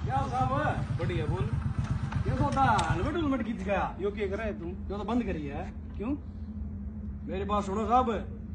क्या साहब? बढ़िया बोल। ये तो हेलमेट हेलमेट खींच गया। यो क्या कर रहा है तू? यो तो बंद करी है। क्यों? मेरी बात सुनो साहब,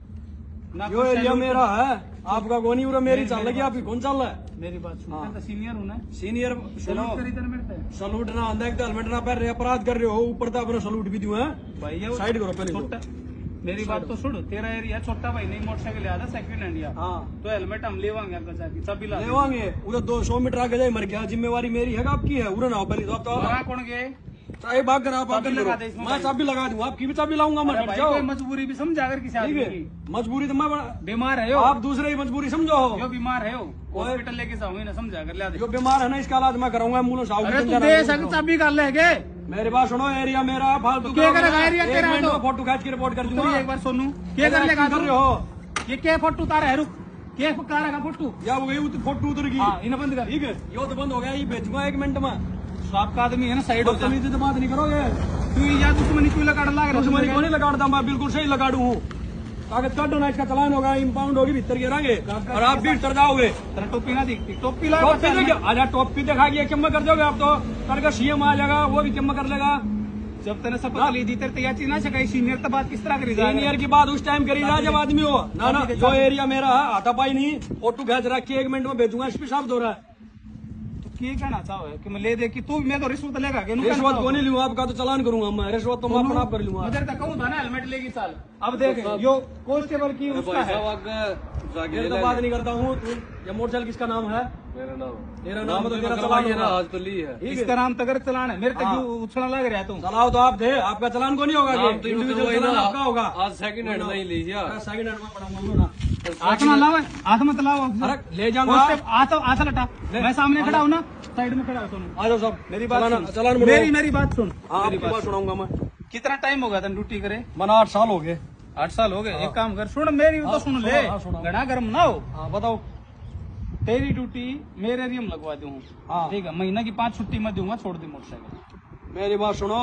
ना यो एरिया मेरा है, आपका कौन ही मेरी चल रही है, आपकी कौन चल रहा है? मेरी बात सुन। हाँ। मैं तो सीनियर हूँ ना। सीनियर सुनो, सलूट ना आंदा हेलमेट ना पहन रहे, अपराध कर रहे हो, ऊपर तो अपना सलूट भी दूं है भाई। ये साइड करो पहले छोटा, मेरी बात तो सुन। तेरा एरिया छोटा भाई नहीं, मोटरसाइकिल याद है सेकंड हैंड या? हाँ तो हेलमेट हम लेवांगे अंकल जाके, सब ला लेवांगे। उधर 200 मीटर आगे जाए मर गया, जिम्मेवारी मेरी है आपकी है? उरे ना पहले तो वहाँ कौन गए? चाहे भाग कर आप चाबी लगा दे इसमें मैं भाई। चाबी लगा दूं, आपकी भी चाबी लाऊंगा मैं। भाई जाओ कोई मजबूरी भी समझा अगर किसी ठीक आदमी है, की। मजबूरी तो मैं बीमार है हो, आप दूसरे की मजबूरी समझो। यो बीमार है हो, हॉस्पिटल लेके जाऊंगी ना, समझा कर ला दे। जो बीमार है ना इसका इलाज मैं कराऊंगा एम्बुलेंस आओगी। अरे तू दे सक चाबी कर लेगे। मेरी बात सुनो, एरिया मेरा है, फालतू क्या करेगा एरिया एक तेरा? मिनट तो में फोटो खींच के रिपोर्ट कर तू दूंगा। एक बार सुनू, क्या कर लेगा कर रहे तू? हो ये क्या फोटो उतारा है? रुक, क्या उतारेगा फोटो? या वो गई फोटो उतर गई। हाँ, इन्हें बंद कर। ठीक है, यो तो बंद हो गया, ये भेजूंगा 1 मिनट में। आपका आदमी है ना, साइड हो जा। नीचे तो बात नहीं करोगे। तू या दुश्मनी क्यों लगा लग रहा? दुश्मनी को नहीं लगाता, मैं बिल्कुल सही लगाड़ू हूँ। कागज काटो ना, इसका चालान होगा, इम्पाउंड होगी, भीतर गिरांगे और आप भी भीतर जाओगे। तेरा टोपी ना दिखती, टोपी लगा। टॉप पे देखिए, आजा टॉप पे देखा गया, क्या कर दोगे आप? तो कल का सीएम आ जाएगा, वो भी क्या कर लेगा। जब तेने शपथ ली थी तेरे तैयार चीज ना सका, सीनियर तो बात किस तरह करी जा? सीनियर की बात उस टाइम करी जा जब आदमी हो ना। ना जो एरिया मेरा है, हाथापाई नहीं, फोटो खींच रखी 1 मिनट में भेजूंगा। एसपी साहब दो रहा है, क्या कहना चाहो है कि मैं ले दे कि तू? मैं तो रिश्वत लेगा कि रिश्वत को नहीं लूंगा, आपका तो चालान करूंगा मैं। रिश्वत तो मैं अपना आप कर लूंगा। मगर तक कहूँ था ना हेलमेट लेगी साल। अब देख यो कांस्टेबल की उसका है। तो बात नहीं करता हूँ। ये मोटरसाइकिल किसका नाम है? मेरा नाम। तेरा नाम है तो तेरा चालान होगा। आज तो ली है। इसका नाम तगर चलान है, मेरे तक उछलना लग रहा है तुम। चलाओ तो आप थे, आपका चालान को नहीं होगा। इंडिविजुअल चालान आपका होगा। आज सेकंड हैंड नहीं ली यार। सेकंड हैंड में पड़ा ना, हाथ मत लाओ, हाथ मत लाओ। अरे ले जाऊंगा। हाथ लटा, मैं सामने खड़ा हूँ ना, साइड में खड़ा हूँ। आ जाओ सब, मेरी बात सुन। चालान मेरी बात सुन। हाँ, आपकी बात सुनाऊंगा मैं। कितना टाइम होगा तेन ड्यूटी करे? मना 8 साल हो गए। 8 साल हो गए। एक काम कर, सुन मेरी तो सुन ले, घना गर्म ना हो। हाँ बताओ। तेरी ड्यूटी मेरे एरिया में लगवा दूँ। हाँ ठीक है, महीना की 5 छुट्टी मैं दूंगा, छोड़ दी मोटरसाइकिल। मेरी बात सुनो,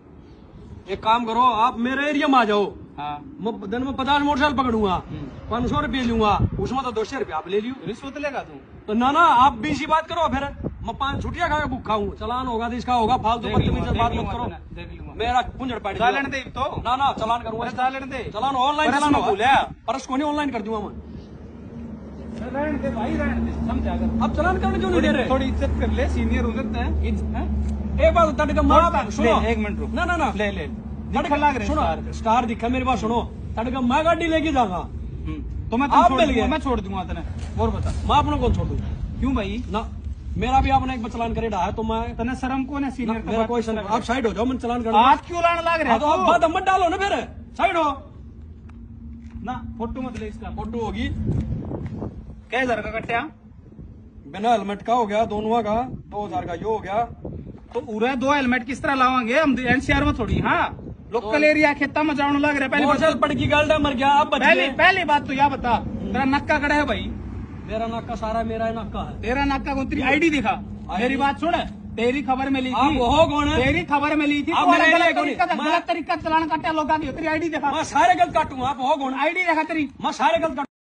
एक काम करो, आप मेरे एरिया में आ जाओ। हाँ, मैं दिन में 50 मोटरसाइकिल पकड़ूंगा, 500 रुपये लूंगा, उसमें तो 200 रुपये आप ले लियो। रिश्वत लेगा तू? तो ना आप भी इसी बात करो। फिर मैं 5 छुट्टियां खा के भूखा हूँ, चालान होगा तो इसका होगा। फालतू बदतमीजी बात मत करो, देख लूंगा। मेरा कुंजड़ पाड़ी चालन दे तो ना चालान करूंगा। चालन दे, चालान ऑनलाइन चालान होगा, परस को नहीं ऑनलाइन कर दूंगा मैं। रहने दे भाई, रहने दे, समझा कर। अब चालान करने क्यों नहीं दे रहे? थोड़ी इज्जत कर ले, सीनियर हो सकता है। एक बात तट का माँ सुनो, 1 मिनट रुक। ना ले तड़का लग रहे सुनो, स्टार दिखा। मेरी बात सुनो, तड़का मैं गाड़ी लेके जाऊंगा तो मैं आप छोड़ मिल दूंगा, गए। मैं छोड़ दूंगा तने। और बता, मैं अपना कौन छोड़ू? क्यों भाई? ना मेरा भी आपने एक चालान करे है तो मैं तने शर्म कौन है? सीनियर मेरा कोई शर्म। आप साइड हो जाओ, मैं चालान कर हाथ क्यों लाने लग रहा है? तो आप बात मत डालो ना, फिर साइड हो ना, फोटो मत ले इसका। फोटो होगी। क्या 1000 का कट्टा? बिना हेलमेट का हो गया, दोनों का 2000 का यो हो गया। तो उरे 2 हेलमेट किस तरह लावांगे हम? एनसीआर में थोड़ी। हाँ, लोकल एरिया खेता में जाने लग रहा है। पहले पड़ की गलटा मर गया, आप बच गए। पहली बात तो यह बता, तेरा नक्का कड़ा है भाई? मेरा नाका सारा मेरा नाका है। तेरा नक्का कौन? तेरी आईडी दिखा। मेरी बात सुन, तेरी खबर में ली आप थी। हो कौन है? तेरी खबर में ली थी। आप मेरे गलत तरीका चलाना काटा लोग। तेरी आईडी दिखा। मैं सारे गलत काटूंगा, आप हो कौन? आईडी दिखा तेरी। मैं सारे गलत